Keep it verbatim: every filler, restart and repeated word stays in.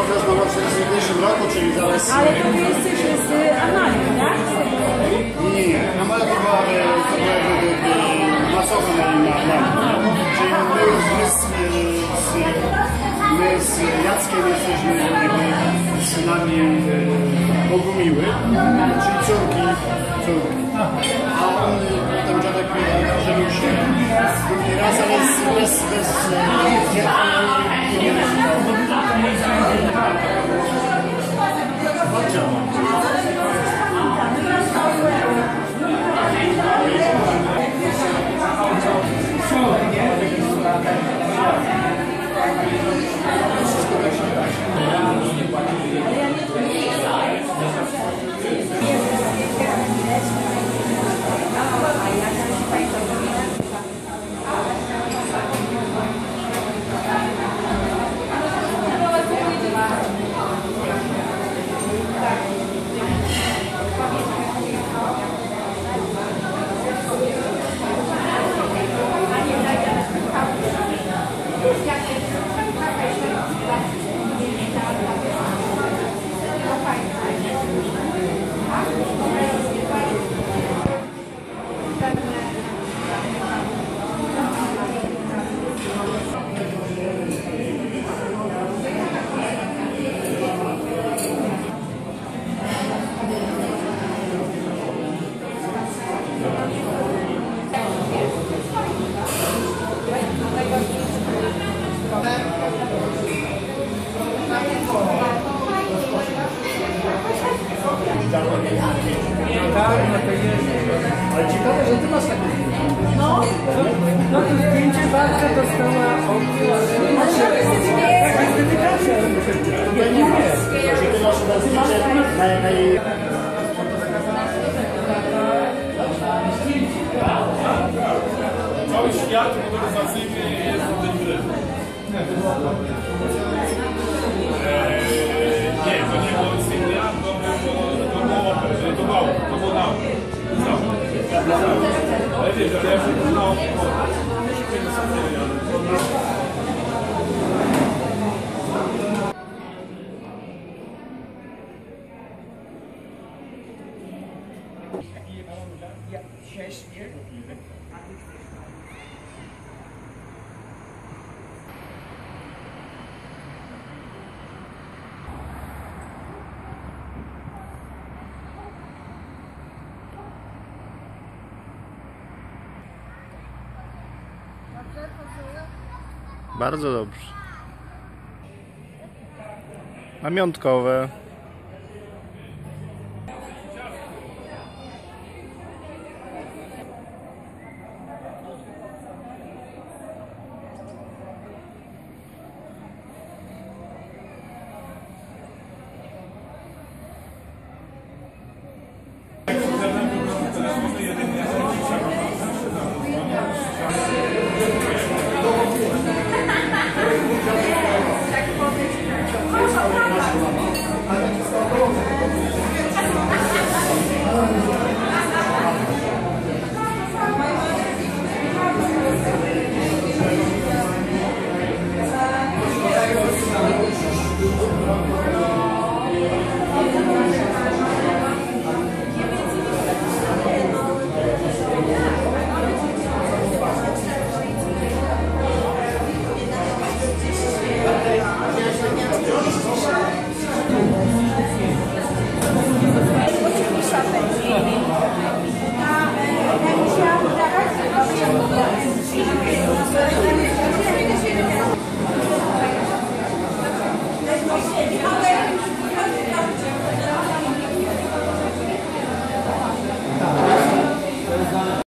okres na w najbliższym roku, czyli zaraz... Ale to wy jesteście z Amalii, tak? Nie, nie, Amalia to była masowa na nim, czyli my, my, z, z, my z Jackiem jesteśmy jakby synami Bogumiły, czyli córki, córki. A on, ten dziadek żenił się drugi raz, ale bez, bez, bez Ale ciekawe, że ty masz takie zdjęcie. No, No to zdjęcie babcia dostała od... Jakaś dedykacja. Ja nie wiem, że ty masz na zdjęcie na, na jej... Cały świat motoryzacyjny jest na tej gry. Nie, to nie było Insignia, to było Opel, to było to było Nau. Ale wiesz, ale ja się Nau. Bardzo dobrze. Pamiątkowe.